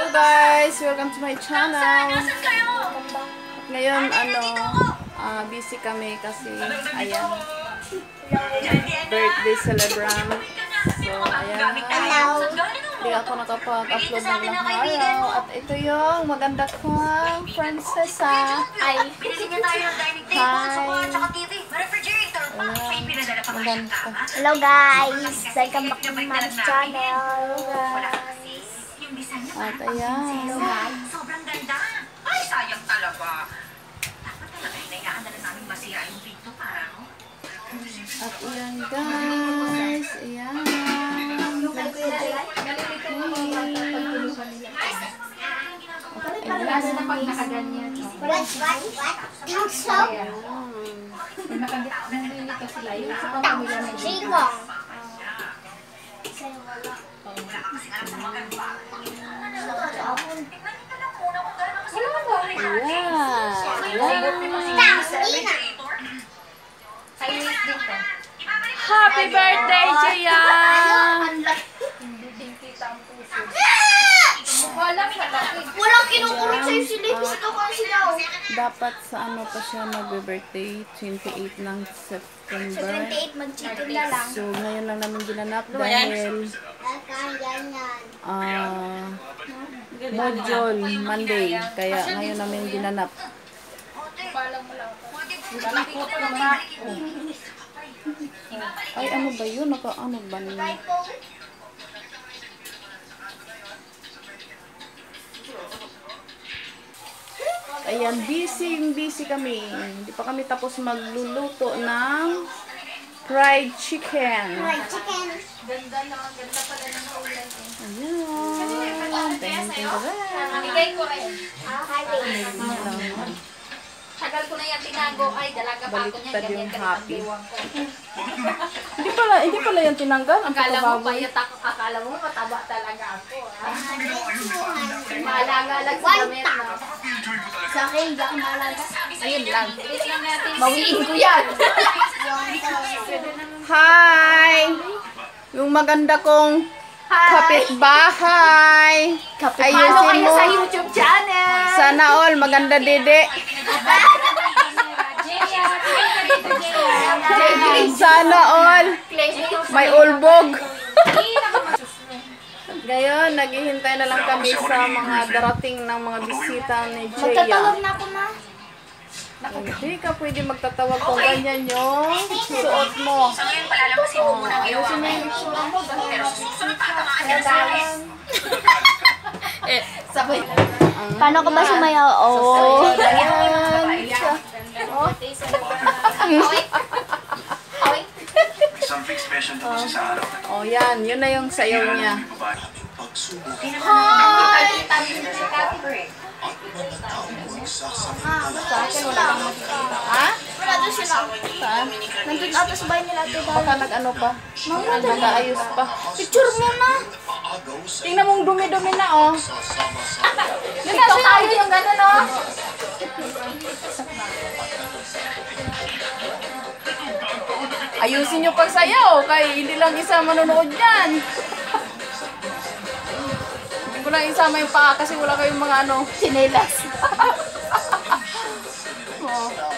Hello guys! Welcome to my channel. Ngayon, busy kami kasi, ayan, birthday celebrant. So, ayan. Hindi ako nakapag-upload ng ilang araw. At ito yung maganda kong prinsesa. Hi! Maganda. Hello guys! Welcome back to my channel. At ayan. Sobrang ganda. Ay, sayang talaga. Dapat talaga hinayaan na namin masira yung pinto para, no? At ayan guys. Ayan. Happy birthday, Jaya! Walang kinukurot sa'yo si Lipis. Ito ko sila. Dapat sa ano pa siya mag-birthday, 28 ng Sa September. 28, mag-chicken na lang. So, ngayon lang namin ginanap dahil module Monday. Kaya ngayon namin ginanap. Ay, ano ba yun? Ano ba yun? Ayan, busy kami. Hindi pa kami tapos magluluto ng fried chicken. Fried chicken. Ayan. Thank you. Bigay ko rin. Ayan. Tagal ko na yan tinago. Ay, dalaga pa ako niyan. Baliktad Ganyan yung ka rin happy. ang biwang ko. Hindi pala yan tinanggal. Ang Akala mo pagkababoy. payat ako. Akala mo mataba talaga ako. Maalaga lang sa damit. No? Sa akin, hindi ako malaga. Ayun lang. Bilis lang natin. Bawiin ko yan. Hi! Yung maganda kong kapitbahay. Follow Ayusin kayo mo. sa YouTube channel. Sana all maganda dede. Sana all may ulbog. Ngayon, naghihintay na lang kami sa mga darating ng mga bisita ni Magtatawag Jaya. na ako na. Hindi ka pwede magtatawag kung ganyan yung suot mo. So ngayon, palalampasin mo muna ang ginawa Ayusin mo mo. yung itsura mo. Pero susunod tatamaan yan sa alis. Sabay. Paano ka ba sumayaw? Oh. Ayan. Something special daw kasi sa araw na to. Oh, yan. Yun na yung sayaw niya. Pagsubok Ha? Wala doon sila. Saan? Nandun ata sa bahay nila. Ate, Baka nag-ano pa? Nag-aayos pa. picture mo na. Tingnan mong dumi-dumi na, oh. Yun na tayo yung gano'n, oh. Ayusin nyo pagsayaw, kay hindi lang isa manonood yan. Hindi ko lang isama yung paa kasi wala kayong mga ano, chinelas. Oh.